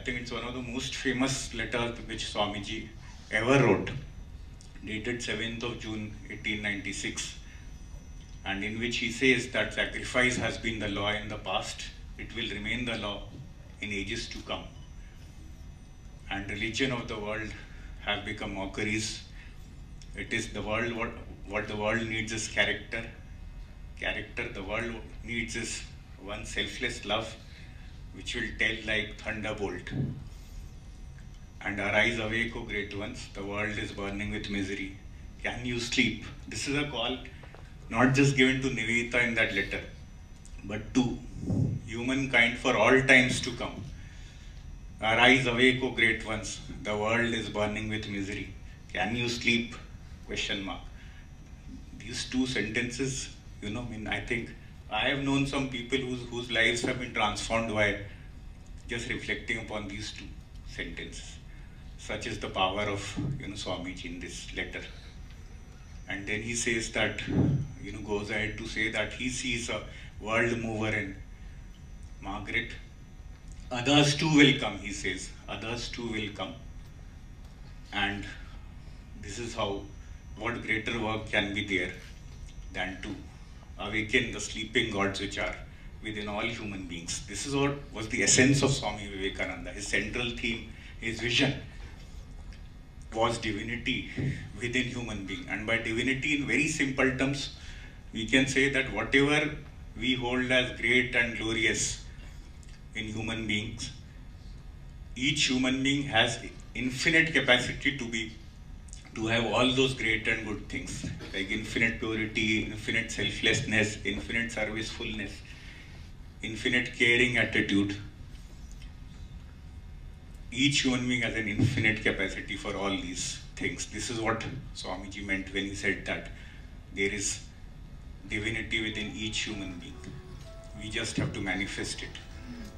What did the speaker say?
think it's one of the most famous letters which Swamiji ever wrote, dated 7th of June 1896, and in which he says that sacrifice has been the law in the past, it will remain the law in ages to come. And religion of the world have become mockeries. It is the world, what the world needs is character. Character the world needs is one selfless love, which will tell like thunderbolt. And arise, awake, O great ones, the world is burning with misery. Can you sleep? This is a call not just given to Nivedita in that letter, but to humankind for all times to come. Arise, awake, O great ones, the world is burning with misery. Can you sleep? Question mark. These two sentences, I think I have known some people whose lives have been transformed by just reflecting upon these two sentences. Such is the power of Swamiji in this letter. And then he says that, goes ahead to say that he sees a world mover in Margaret. Others too will come, he says. Others too will come. And this is how, what greater work can be there than to awaken the sleeping gods which are within all human beings. This is what was the essence of Swami Vivekananda. His central theme, his vision was divinity within human being. And by divinity, in very simple terms, we can say that whatever we hold as great and glorious in human beings, each human being has infinite capacity to have all those great and good things, like infinite purity, infinite selflessness, infinite servicefulness, infinite caring attitude. Each human being has an infinite capacity for all these things. This is what Swamiji meant when he said that there is divinity within each human being. We just have to manifest it.